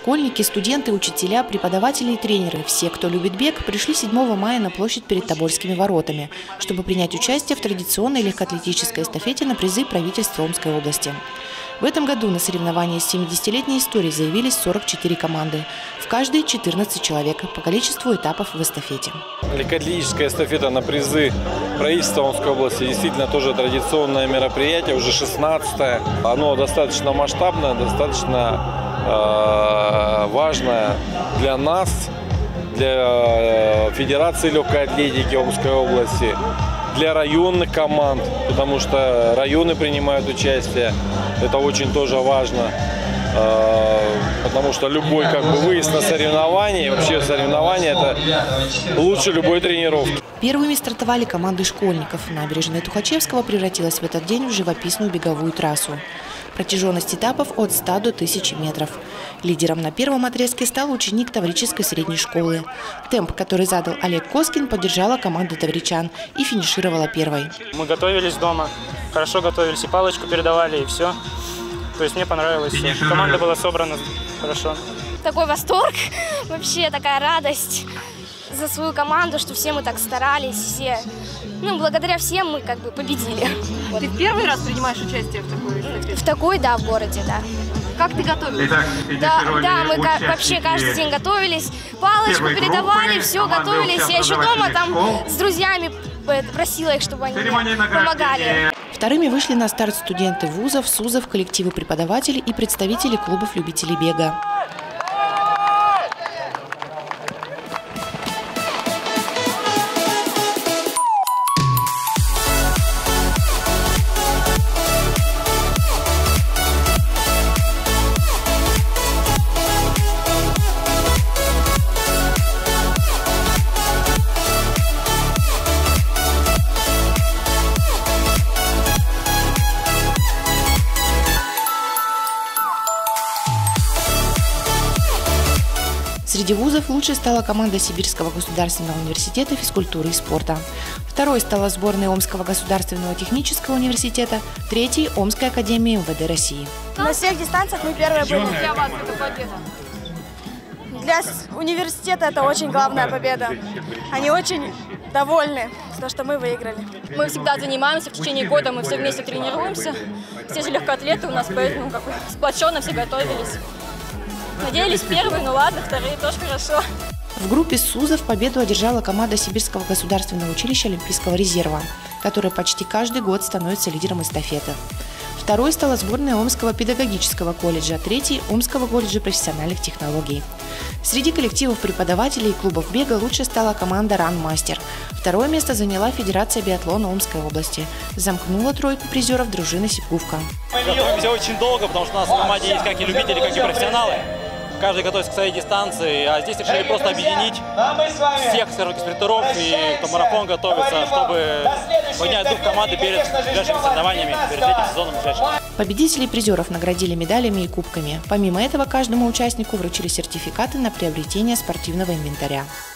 Школьники, студенты, учителя, преподаватели и тренеры – все, кто любит бег, пришли 7 мая на площадь перед Тобольскими воротами, чтобы принять участие в традиционной легкоатлетической эстафете на призы правительства Омской области. В этом году на соревнования с 70-летней историей заявились 44 команды. В каждой 14 человек по количеству этапов в эстафете. Легкоатлетическая эстафета на призы правительства Омской области действительно тоже традиционное мероприятие, уже 16-е. Оно достаточно масштабное, достаточно важное для нас, для Федерации легкой атлетики Омской области, для районных команд, потому что районы принимают участие. Это очень тоже важно, потому что любой выезд на соревнования, вообще соревнования – это лучше любой тренировки. Первыми стартовали команды школьников. Набережная Тухачевского превратилась в этот день в живописную беговую трассу. Протяженность этапов от 100 до 1000 метров. Лидером на первом отрезке стал ученик Таврической средней школы. Темп, который задал Олег Коскин, поддержала команда тавричан и финишировала первой. Мы готовились дома, хорошо готовились, и палочку передавали, и все. То есть мне понравилось все. Команда была собрана хорошо. Такой восторг, вообще такая радость за свою команду, что все мы так старались, все. Благодаря всем мы победили. Ты в первый раз принимаешь участие в такой эстафете? В такой, да, в городе, да. Как ты готовилась? Да, мы вообще каждый день готовились, палочку передавали, все готовились. Я еще дома там с друзьями просила их, чтобы они мне помогали. Вторыми вышли на старт студенты вузов, СУЗов, коллективы преподавателей и представители клубов любителей бега. Среди вузов лучшей стала команда Сибирского государственного университета физкультуры и спорта. Второй стала сборная Омского государственного технического университета, третий – Омской академии МВД России. На всех дистанциях мы первые были. Для вас это победа? Для университета это очень главная победа. Они очень довольны, что мы выиграли. Мы всегда занимаемся, в течение года мы все вместе тренируемся. Все же легкоатлеты у нас, поэтому сплоченно все готовились. Надеялись первые, ну ладно, вторые тоже хорошо. В группе СУЗов победу одержала команда Сибирского государственного училища Олимпийского резерва, которая почти каждый год становится лидером эстафеты. Второй стала сборная Омского педагогического колледжа, третий – Омского колледжа профессиональных технологий. Среди коллективов преподавателей и клубов бега лучше стала команда «Ранмастер». Второе место заняла Федерация биатлона Омской области. Замкнула тройку призеров дружина «Сибгувка». Мы готовимся очень долго, потому что у нас в команде есть как и любители, как и профессионалы. Каждый готовится к своей дистанции, а здесь решили просто объединить всех спринтеров и кто марафон готовится, чтобы поднять дух команды перед ближайшими соревнованиями, перед этим сезоном ближайшим. Победителей и призеров наградили медалями и кубками. Помимо этого, каждому участнику вручили сертификаты на приобретение спортивного инвентаря.